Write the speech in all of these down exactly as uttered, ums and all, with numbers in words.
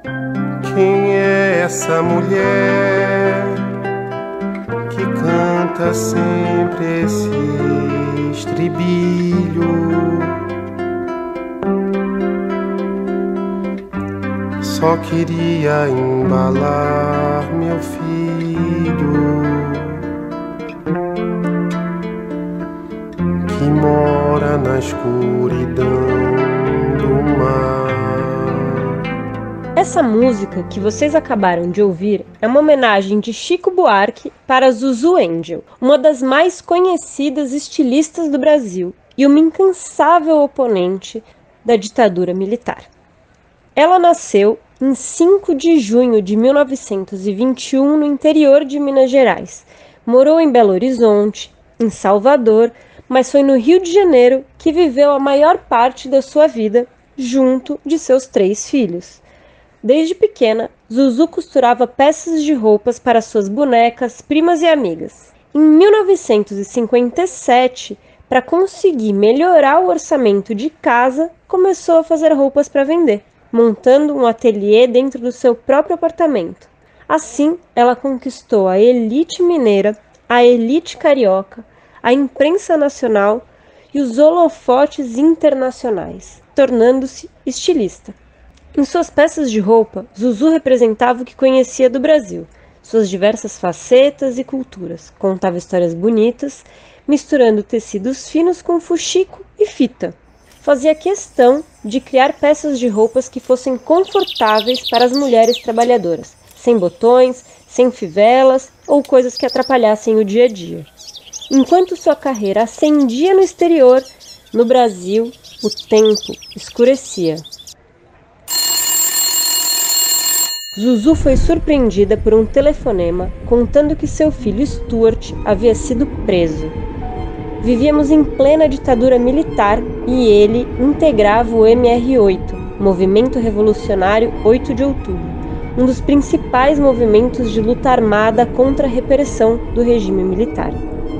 Quem é essa mulher que canta sempre esse estribilho? Só queria embalar meu filho, que mora na escuridão do mar. Essa música que vocês acabaram de ouvir é uma homenagem de Chico Buarque para Zuzu Angel, uma das mais conhecidas estilistas do Brasil e uma incansável oponente da ditadura militar. Ela nasceu em cinco de junho de mil novecentos e vinte e um no interior de Minas Gerais. Morou em Belo Horizonte, em Salvador, mas foi no Rio de Janeiro que viveu a maior parte da sua vida junto de seus três filhos. Desde pequena, Zuzu costurava peças de roupas para suas bonecas, primas e amigas. Em mil novecentos e cinquenta e sete, para conseguir melhorar o orçamento de casa, começou a fazer roupas para vender, montando um ateliê dentro do seu próprio apartamento. Assim, ela conquistou a elite mineira, a elite carioca, a imprensa nacional e os holofotes internacionais, tornando-se estilista. Em suas peças de roupa, Zuzu representava o que conhecia do Brasil, suas diversas facetas e culturas. Contava histórias bonitas, misturando tecidos finos com fuxico e fita. Fazia questão de criar peças de roupas que fossem confortáveis para as mulheres trabalhadoras, sem botões, sem fivelas ou coisas que atrapalhassem o dia a dia. Enquanto sua carreira ascendia no exterior, no Brasil, o tempo escurecia. Zuzu foi surpreendida por um telefonema contando que seu filho Stuart havia sido preso. Vivíamos em plena ditadura militar e ele integrava o M R oito, Movimento Revolucionário oito de Outubro, um dos principais movimentos de luta armada contra a repressão do regime militar.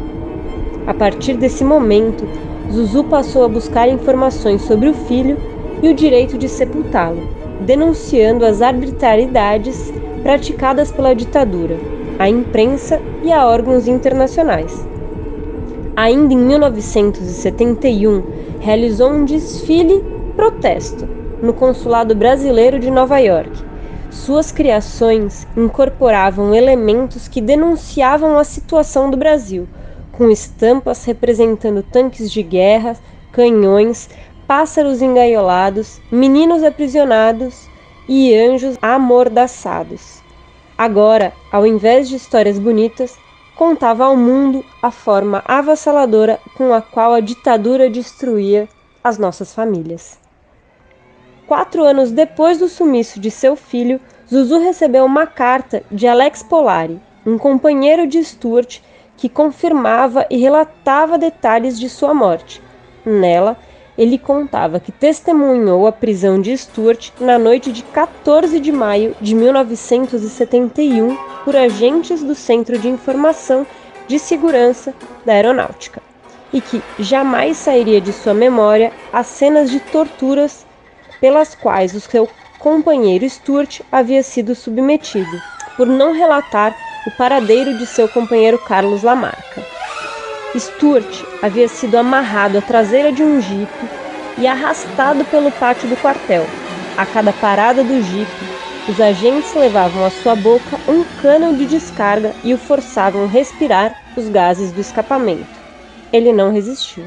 A partir desse momento, Zuzu passou a buscar informações sobre o filho e o direito de sepultá-lo, denunciando as arbitrariedades praticadas pela ditadura, à imprensa e a órgãos internacionais. Ainda em mil novecentos e setenta e um, realizou um desfile protesto no Consulado Brasileiro de Nova York. Suas criações incorporavam elementos que denunciavam a situação do Brasil, com estampas representando tanques de guerra, canhões, pássaros engaiolados, meninos aprisionados e anjos amordaçados. Agora, ao invés de histórias bonitas, contava ao mundo a forma avassaladora com a qual a ditadura destruía as nossas famílias. Quatro anos depois do sumiço de seu filho, Zuzu recebeu uma carta de Alex Polari, um companheiro de Stuart, que confirmava e relatava detalhes de sua morte. Nela, ele contava que testemunhou a prisão de Stuart na noite de quatorze de maio de mil novecentos e setenta e um por agentes do Centro de Informação de Segurança da Aeronáutica, e que jamais sairia de sua memória as cenas de torturas pelas quais o seu companheiro Stuart havia sido submetido, por não relatar o paradeiro de seu companheiro Carlos Lamarca. Stuart havia sido amarrado à traseira de um jipe e arrastado pelo pátio do quartel. A cada parada do jipe, os agentes levavam à sua boca um cano de descarga e o forçavam a respirar os gases do escapamento. Ele não resistiu.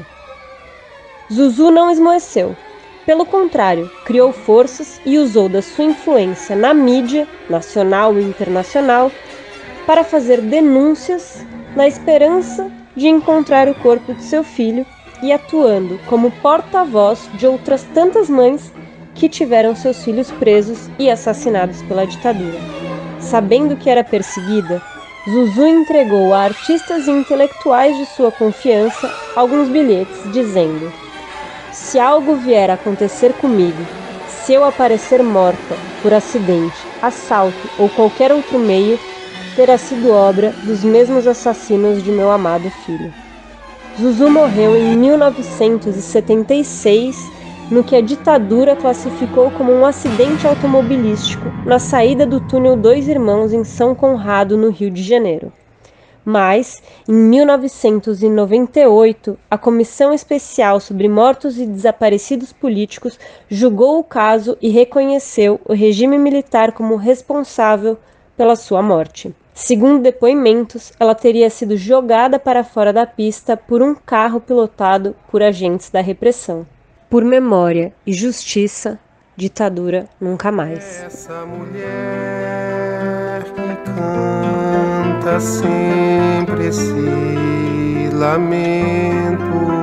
Zuzu não esmoreceu. Pelo contrário, criou forças e usou da sua influência na mídia, nacional e internacional, para fazer denúncias na esperança de encontrar o corpo de seu filho e atuando como porta-voz de outras tantas mães que tiveram seus filhos presos e assassinados pela ditadura. Sabendo que era perseguida, Zuzu entregou a artistas e intelectuais de sua confiança alguns bilhetes dizendo: "Se algo vier a acontecer comigo, se eu aparecer morta por acidente, assalto ou qualquer outro meio, terá sido obra dos mesmos assassinos de meu amado filho." Zuzu morreu em mil novecentos e setenta e seis no que a ditadura classificou como um acidente automobilístico na saída do túnel Dois Irmãos em São Conrado, no Rio de Janeiro. Mas, em mil novecentos e noventa e oito, a Comissão Especial sobre Mortos e Desaparecidos Políticos julgou o caso e reconheceu o regime militar como responsável pela sua morte. Segundo depoimentos, ela teria sido jogada para fora da pista por um carro pilotado por agentes da repressão. Por memória e justiça, ditadura nunca mais. Essa mulher que canta sempre esse lamento,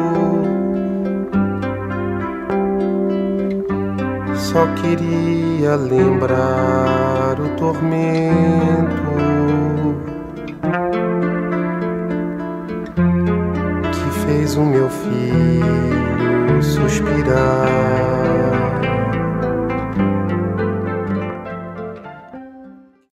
só queria lembrar o tormento que fez o meu filho suspirar.